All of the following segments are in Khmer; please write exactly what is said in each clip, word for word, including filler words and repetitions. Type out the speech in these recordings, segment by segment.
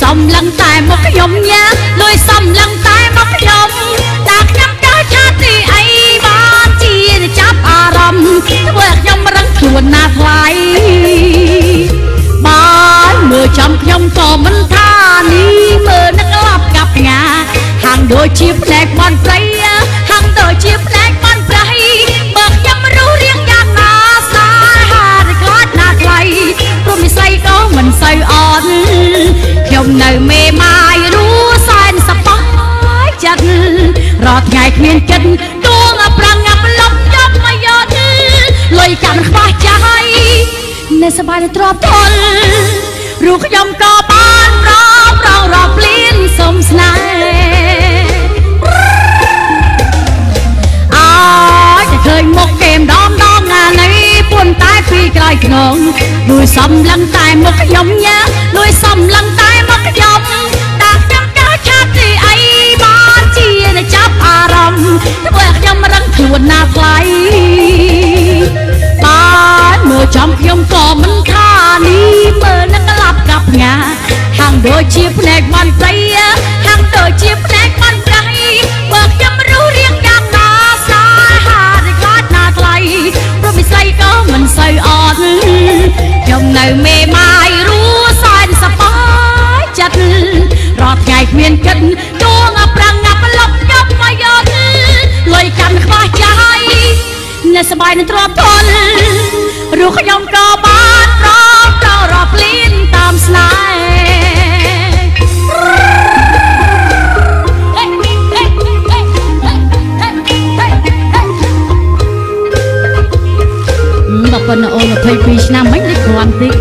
សំឡឹងតែមកខ្ញុំញ៉ាលួយសំឡឹងតែមកខ្ញុំតាខ្ញុំកើតឆាទីអីបានជាចាប់អារម្មណ៍ធ្វើខ្ញុំរឹងខ្លួនណាថ្លៃបានមើលចំខ្ញុំក៏មិនថានេះមើលនឹកឡាប់កាប់ងាហាងដូចជាផ្លែបនព្រៃហាងដូចជាផ្លែបនព្រៃបើខ្ញុំรู้រៀងយ៉ាងណាសាហារខ្លាចណាថ្លៃព្រមនិស័យក៏មិនសូវអន់ខ្ញុំនៅមេម៉ាយรู้សែនសប្បាយចិត្តរាល់ថ្ងៃគ្មានចិត្តដួងប្រាំងប្លុកយកមកយកលុយចាំខ្វះចាយនៅសប្បាយទ្របទល់រូបខ្ញុំក៏បានរកប្រងរកព្រៀនសុំស្នេហ៍អើយតែឃើញមុខគេម្ដងដងណានេះពួនតែពីក្រោយខ្នងលួយសំឡឹងតែមុខខ្ញុំញ៉ាលួយសំឡឹងតែមុខខ្ញុំតាខ្ញុំកើតឆាប់ទីអីបានជាចាប់អារម្មណ៍ធ្វើខ្ញុំរឹងខ្លួនណាថ្លៃបានមើលចំខ្ញុំក៏មិនថានេះមើលនឹកឡាប់កាប់ងាហាងដូចជាផ្នែកបានព្រៃហាងដូចជាផ្នែកបានព្រៃបើខ្ញុំรู้រៀងយ៉ាងណាសាហារខ្លាចណាថ្លៃព្រោះវិស័យក៏មិនសូវអត់ខ្ញុំនៅមេម៉ាយรู้សែនសប្បាយចិត្តរាល់ថ្ងៃគ្មានគិតដួងប្រាំងប្លុកយកមកយកលុយកាន់ខ្វះចាយនៅសប្បាយនឹងទ្របទល់រូបខ្ញុំក៏បានប្រងប្រងរកព្រៀនតាមស្នេហ៍បើប៉ុណ្ណឹងអូនยี่สิบสองឆ្នាំមិននេះគ្រាន់តិច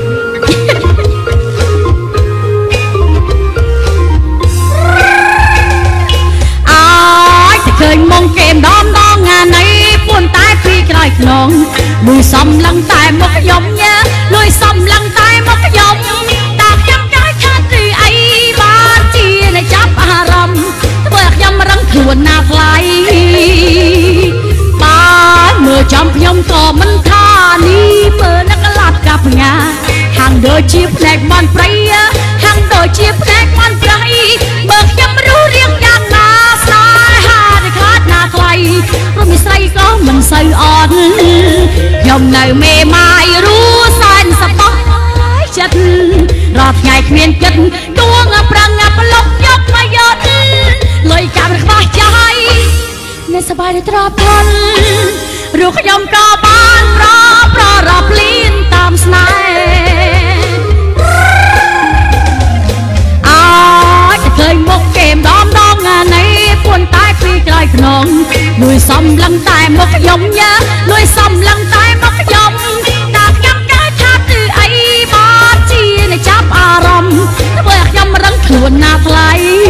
អើយតែឃើញមុងគេម្ដងដងងានេះពួនតែពីក្រោយខ្នងលួយសំឡឹងតែមកខ្ញុំញ៉ាលួយសំឡឹងតែមកខ្ញុំតាខ្ញុំកើតឆាប់ទីអីបានជាចាប់អារម្មណ៍ធ្វើខ្ញុំរឹងខ្លួនណាថ្លៃបានមើលចំខ្ញុំក៏មិនថានេះមើលនឹកឡាប់កាប់ងាហាងដូចជាផ្នែកបនព្រៃហាងដូចជាផ្នែកបនព្រៃបើខ្ញុំรู้រៀងយ៉ាងណាសាហារខ្លាចណាថ្លៃព្រមនិស័យក៏មិនសូវអត់ខ្ញុំនៅមេម៉ាយรู้សែនសប្បាយចិត្តរាល់ថ្ងៃគ្មានចិត្តដួងប្រាំងប្លុកយកមកយកលុយចាំខ្វះចាយនៅសប្បាយទ្របទល់រូបខ្ញុំក៏បានប្រប្ររកព្រៀនតាមស្នេហ៍អើយតែឃើញមុខគេម្ដងដងណានេះពួនតែពីក្រោយខ្នងលួយសំឡឹងតែមុខខ្ញុំញ៉ាលួយសំឡឹងតែមុខខ្ញុំតាខ្ញុំកើតឆាប់ទីអីបានជាចាប់អារម្មណ៍ធ្វើខ្ញុំរឹងខ្លួនណាថ្លៃ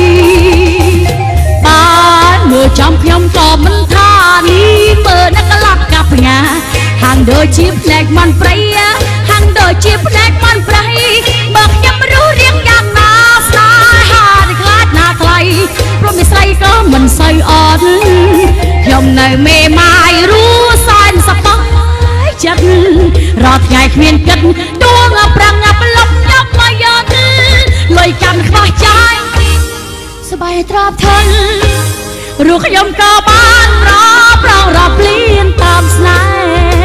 បានមើលចំខ្ញុំក៏មិនថានេះមើលនឹកឡាប់កាប់ងាហាងដូចជាផ្នែកបនព្រៃហាងដូចជាផ្នែកបនព្រៃបើខ្ញុំรู้រៀងយ៉ាងណាសាហារខ្លាចណាថ្លៃព្រមនិស័យក៏មិនសូវអត់ខ្ញុំនៅមេម៉ាយรู้សែនសប្បាយចិត្តរាល់ថ្ងៃគ្មានគិតដួងប្រាំងប្លុកយកមកយកលុយកាន់ខ្វះចាយសប្បាយទ្របទល់រូបខ្ញុំក៏បានរកប្រងរកព្រៀនតាមស្នេហ៍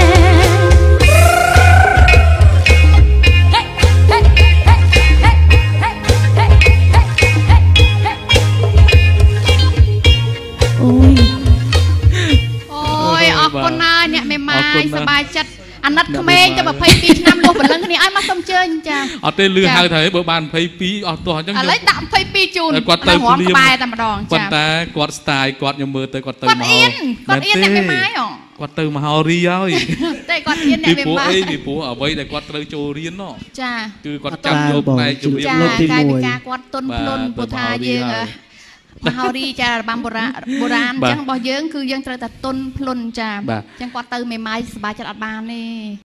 អូយអូយអរគុណណាស់អ្នកមេម៉ាយសប្បាយចិត្តអាណិតក្មេងទៅยี่สิบสองឆ្នាំនោះបលឹងគ្នាឲ្យមកសុំជើញចាអត់ទេលឺហៅថាបើបានยี่สิบสองអស់ទោះអញ្ចឹងឥឡូវដាក់ยี่สิบสองជូនគាត់ទៅព្រាមក្បែរតែម្ដងចាប៉ុន្តែគាត់ស្ទាយគាត់ខ្ញុំមើលទៅគាត់ទៅមកគាត់អៀនគាត់អៀនអ្នកមេម៉ាយគាត់ទៅមហោរីហើយតែគាត់អៀនអ្នកមេម៉ាយពីព្រោះអ្វីដែលគាត់ត្រូវចូលរៀននោះចាគឺគាត់ចាំយកផ្នែកជំនាញលើកទីមួយកាយវិការគាត់ទុនភ្លុនព្រោះថាយើងមហោរីចារបាំបុរាណបុរាណអញ្ចឹងរបស់យើងគឺយើងត្រូវតែទុនភ្លុនចាអញ្ចឹងគាត់ទៅមេម៉ាយសប្បាយចិត្តអត់បានទេ